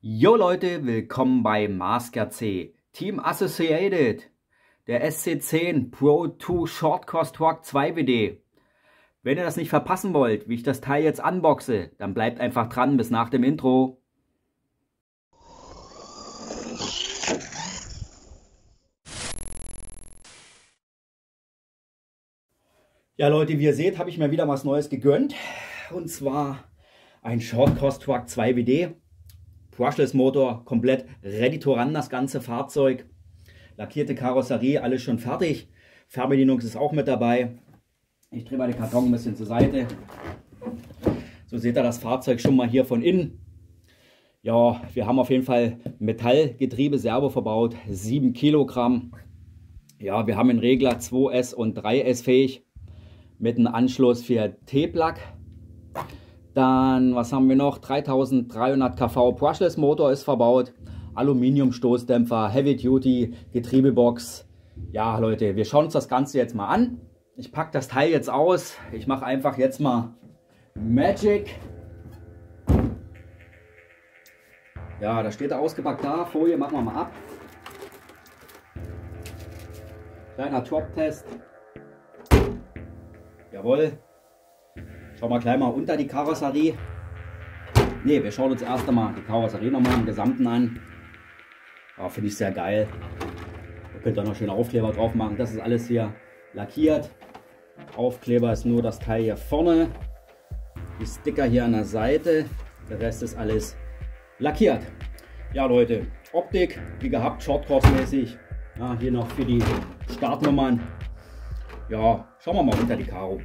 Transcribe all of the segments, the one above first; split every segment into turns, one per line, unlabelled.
Jo Leute, willkommen bei Masker C, Team Associated, der SC10 Pro 2 Short Course Truck 2 WD. Wenn ihr das nicht verpassen wollt, wie ich das Teil jetzt unboxe, dann bleibt einfach dran bis nach dem Intro. Ja Leute, wie ihr seht, habe ich mir wieder was Neues gegönnt. Und zwar ein Short Course Truck 2 WD. Brushless Motor, komplett ready to run das ganze Fahrzeug. Lackierte Karosserie, alles schon fertig. Fernbedienung ist auch mit dabei. Ich drehe mal den Karton ein bisschen zur Seite. So seht ihr das Fahrzeug schon mal hier von innen. Ja, wir haben auf jeden Fall Metallgetriebe Servo verbaut, 7 Kilogramm. Ja, wir haben einen Regler 2S und 3S fähig mit einem Anschluss für T-Plug. Dann, was haben wir noch? 3300 kV Brushless Motor ist verbaut. Aluminium Stoßdämpfer, Heavy Duty, Getriebebox. Ja Leute, wir schauen uns das Ganze jetzt mal an. Ich packe das Teil jetzt aus. Ich mache einfach jetzt mal Magic. Ja, da steht er ausgepackt da. Folie machen wir mal ab. Kleiner Drop-Test. Jawohl. Schauen wir gleich mal unter die Karosserie. Ne, wir schauen uns erst einmal die Karosserie nochmal im Gesamten an. Ja, finde ich sehr geil. Da könnt ihr noch schöne Aufkleber drauf machen. Das ist alles hier lackiert. Aufkleber ist nur das Teil hier vorne. Die Sticker hier an der Seite. Der Rest ist alles lackiert. Ja Leute, Optik wie gehabt, Shortcourse mäßig. Ja, hier noch für die Startnummern. Ja, schauen wir mal unter die Karo.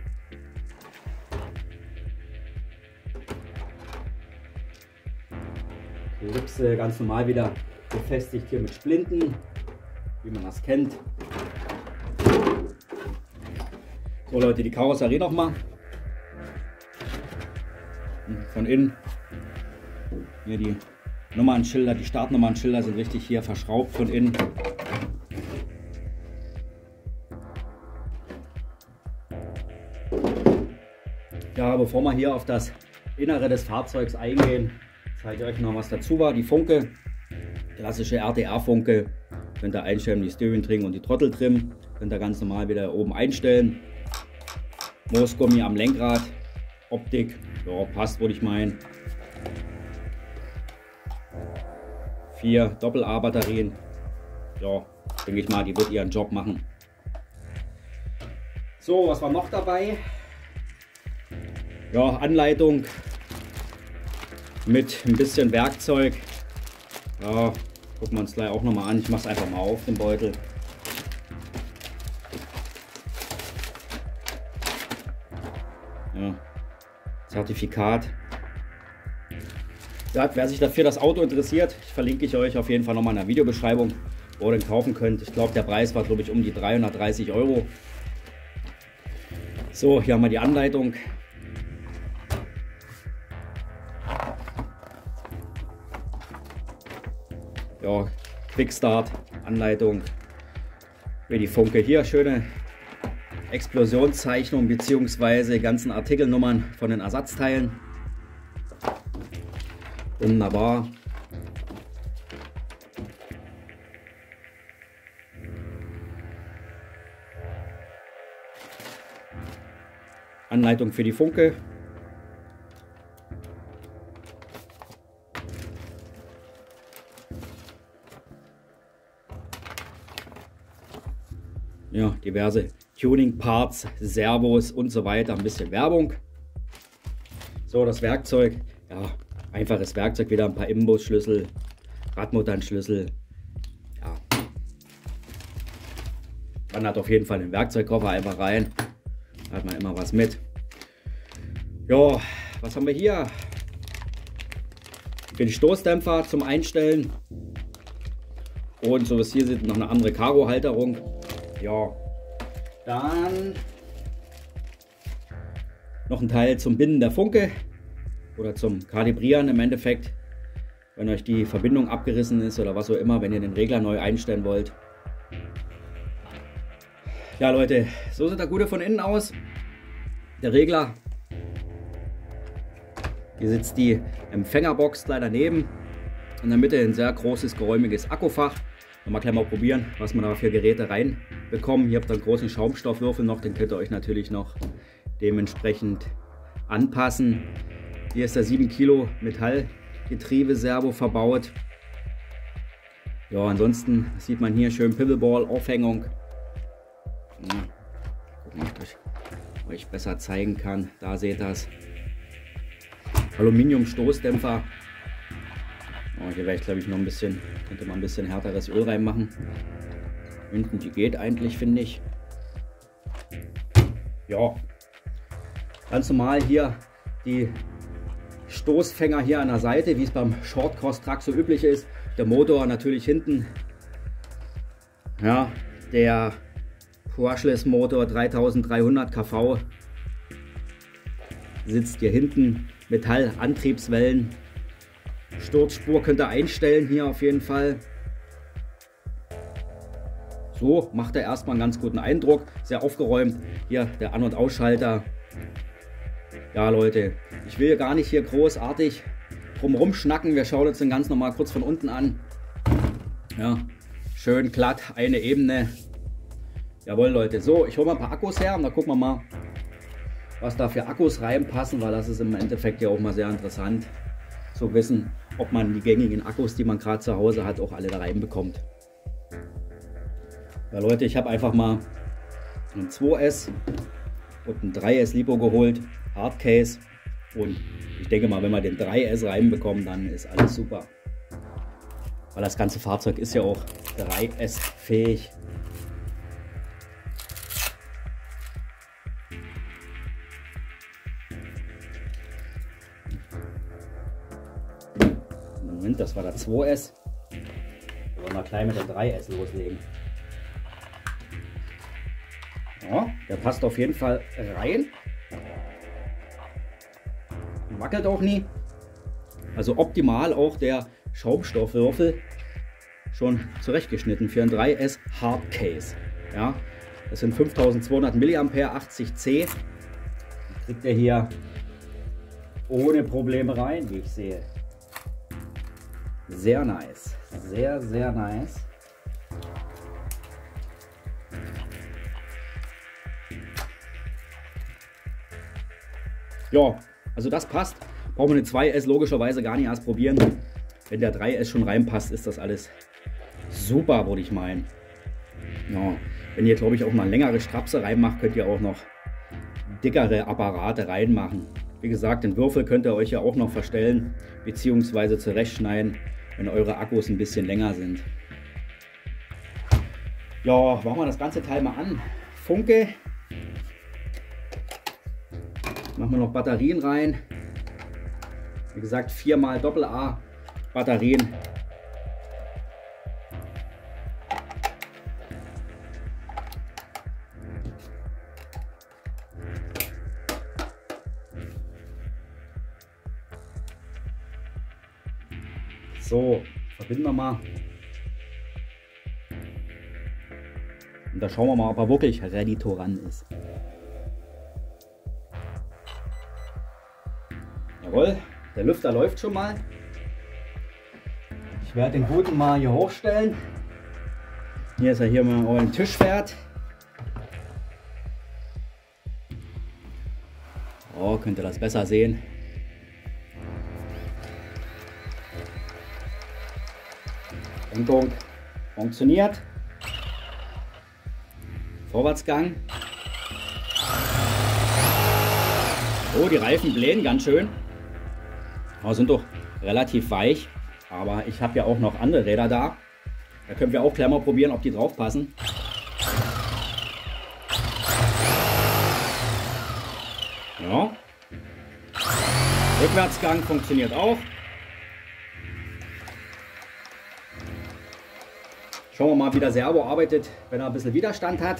Ellipse ganz normal wieder befestigt hier mit Splinten, wie man das kennt. So Leute, die Karosserie nochmal. Von innen. Hier die Nummernschilder, die Startnummernschilder sind richtig hier verschraubt von innen. Ja, bevor wir hier auf das Innere des Fahrzeugs eingehen, zeige ich euch noch was dazu war. Die Funke, klassische RTR-Funke, könnt ihr einstellen, die Steering Ring und die Trottel trimmen. Könnt ihr ganz normal wieder oben einstellen. Moosgummi am Lenkrad, Optik, ja, passt, würde ich meinen. 4 Doppel-A-Batterien, ja, denke ich mal, die wird ihren Job machen. So, was war noch dabei? Ja, Anleitung mit ein bisschen Werkzeug. Ja, gucken wir uns gleich auch noch mal an. Ich mache es einfach mal auf, den Beutel. Ja, Zertifikat. Ja, wer sich dafür das Auto interessiert, verlinke ich euch auf jeden Fall noch mal in der Videobeschreibung, wo ihr den kaufen könnt. Ich glaube, der Preis war, glaube ich, um die 330 Euro. So, hier haben wir die Anleitung. Ja, Quickstart, Anleitung für die Funke. Hier schöne Explosionszeichnung bzw. ganzen Artikelnummern von den Ersatzteilen. Wunderbar. Anleitung für die Funke. Ja, diverse Tuning-Parts, Servos und so weiter, ein bisschen Werbung. So, das Werkzeug, ja, einfaches Werkzeug, wieder ein paar Imbusschlüssel, Radmutternschlüssel. Ja. Man hat auf jeden Fall den Werkzeugkoffer einfach rein, da hat man immer was mit. Ja, was haben wir hier? Für die Stoßdämpfer zum Einstellen. Und so was hier sieht noch eine andere Karo-Halterung. Ja, dann noch ein Teil zum Binden der Funke oder zum Kalibrieren im Endeffekt, wenn euch die Verbindung abgerissen ist oder was auch immer, wenn ihr den Regler neu einstellen wollt. Ja Leute, so sieht der Gute von innen aus. Der Regler. Hier sitzt die Empfängerbox gleich daneben. In der Mitte ein sehr großes, geräumiges Akkufach. Mal gleich mal probieren, was wir da für Geräte reinbekommen. Hier habt ihr einen großen Schaumstoffwürfel noch, den könnt ihr euch natürlich noch dementsprechend anpassen. Hier ist der 7 Kilo Metallgetriebe-Servo verbaut. Ja, ansonsten sieht man hier schön Pickleball-Aufhängung. Ja, gucken, ob ich euch besser zeigen kann. Da seht ihr das. Aluminium-Stoßdämpfer. Oh, hier werde ich, glaube ich, noch ein bisschen, könnte man ein bisschen härteres Öl reinmachen. Hinten, die geht eigentlich, finde ich. Ja, ganz normal hier die Stoßfänger hier an der Seite, wie es beim Short-Cross-Truck so üblich ist. Der Motor natürlich hinten. Ja, der Brushless Motor 3300 kV sitzt hier hinten. Metallantriebswellen. Sturzspur könnt ihr einstellen hier auf jeden Fall. So macht er erstmal einen ganz guten Eindruck. Sehr aufgeräumt. Hier der An- und Ausschalter. Ja Leute, ich will gar nicht hier großartig drumherum schnacken. Wir schauen uns den ganz normal kurz von unten an. Ja, schön glatt, eine Ebene. Jawohl Leute, so ich hole mal ein paar Akkus her und dann gucken wir mal, was da für Akkus reinpassen, weil das ist im Endeffekt ja auch mal sehr interessant zu wissen, ob man die gängigen Akkus, die man gerade zu Hause hat, auch alle da reinbekommt. Ja Leute, ich habe einfach mal einen 2S und einen 3S Lipo geholt, Hardcase, und ich denke mal, wenn wir den 3S reinbekommen, dann ist alles super. Weil das ganze Fahrzeug ist ja auch 3S fähig. Moment, das war der 2S. Wir wollen mal gleich mit der 3S loslegen. Ja, der passt auf jeden Fall rein. Wackelt auch nie. Also optimal auch der Schaumstoffwürfel schon zurechtgeschnitten für ein 3S Hardcase. Ja, das sind 5200 mA, 80C. Kriegt ihr hier ohne Probleme rein, wie ich sehe. Sehr nice. Sehr, sehr nice. Ja, also das passt. Brauchen wir eine 2S logischerweise gar nicht erst probieren. Wenn der 3S schon reinpasst, ist das alles super, würde ich meinen. Ja, wenn ihr, glaube ich, auch mal längere Strapse reinmacht, könnt ihr auch noch dickere Apparate reinmachen. Wie gesagt, den Würfel könnt ihr euch ja auch noch verstellen bzw. zurechtschneiden, wenn eure Akkus ein bisschen länger sind. Ja, machen wir das ganze Teil mal an. Funke. Machen wir noch Batterien rein. Wie gesagt, 4x AA Batterien. So, verbinden wir mal. Und da schauen wir mal, ob er wirklich ready to run ist. Jawohl, der Lüfter läuft schon mal. Ich werde den guten mal hier hochstellen. Hier ist er hier mal auf den Tisch fährt. Oh, könnt ihr das besser sehen. Lenkung funktioniert. Vorwärtsgang. Oh, die Reifen blähen ganz schön. Aber sind doch relativ weich. Aber ich habe ja auch noch andere Räder da. Da können wir auch gleich mal probieren, ob die drauf passen. Ja. Rückwärtsgang funktioniert auch. Schauen wir mal, wie der Servo arbeitet, wenn er ein bisschen Widerstand hat.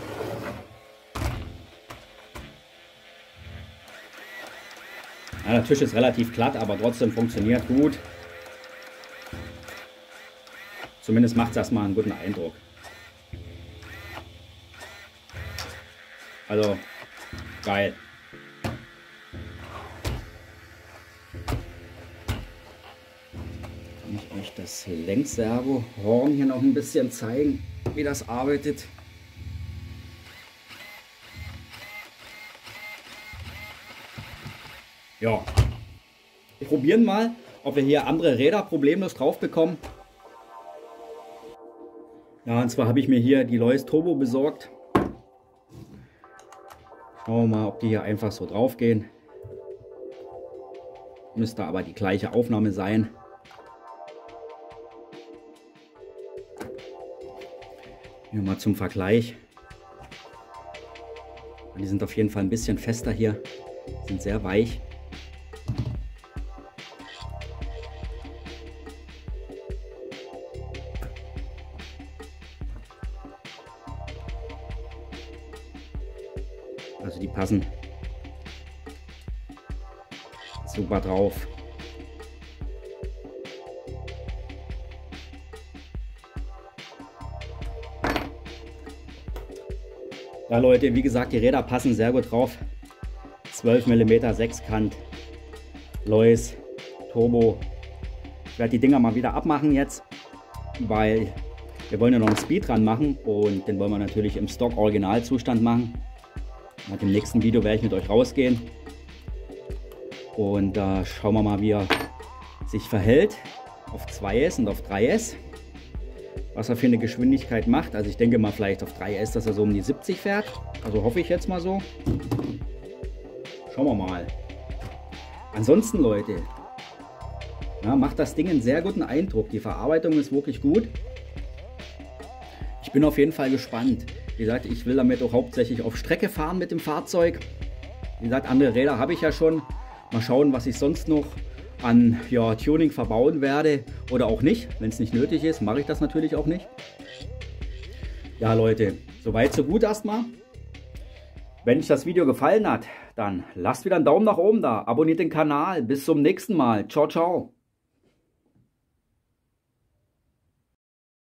Ja, der Tisch ist relativ glatt, aber trotzdem funktioniert gut. Zumindest macht es erstmal einen guten Eindruck. Also, geil. Kann ich euch das Lenkservo-Horn hier noch ein bisschen zeigen, wie das arbeitet. Ja, wir probieren mal, ob wir hier andere Räder problemlos drauf bekommen. Ja, und zwar habe ich mir hier die Lois Turbo besorgt. Schauen wir mal, ob die hier einfach so drauf gehen. Müsste aber die gleiche Aufnahme sein. Hier mal zum Vergleich. Die sind auf jeden Fall ein bisschen fester hier. Sind sehr weich. Also die passen super drauf. Ja Leute, wie gesagt, die Räder passen sehr gut drauf. 12 mm Sechskant, Lois Turbo. Ich werde die Dinger mal wieder abmachen jetzt, weil wir wollen ja noch einen Speed dran machen und den wollen wir natürlich im Stock Originalzustand machen. Nach dem nächsten Video werde ich mit euch rausgehen und da schauen wir mal, wie er sich verhält auf 2S und auf 3S. Was er für eine Geschwindigkeit macht. Also ich denke mal vielleicht auf 3S, dass er so um die 70 fährt. Also hoffe ich jetzt mal so. Schauen wir mal. Ansonsten Leute, ja, macht das Ding einen sehr guten Eindruck. Die Verarbeitung ist wirklich gut. Ich bin auf jeden Fall gespannt. Wie gesagt, ich will damit auch hauptsächlich auf Strecke fahren mit dem Fahrzeug. Wie gesagt, andere Räder habe ich ja schon. Mal schauen, was ich sonst noch an Tuning verbauen werde oder auch nicht. Wenn es nicht nötig ist, mache ich das natürlich auch nicht. Ja Leute, soweit so gut erstmal. Wenn euch das Video gefallen hat, dann lasst wieder einen Daumen nach oben da. Abonniert den Kanal. Bis zum nächsten Mal. Ciao, ciao.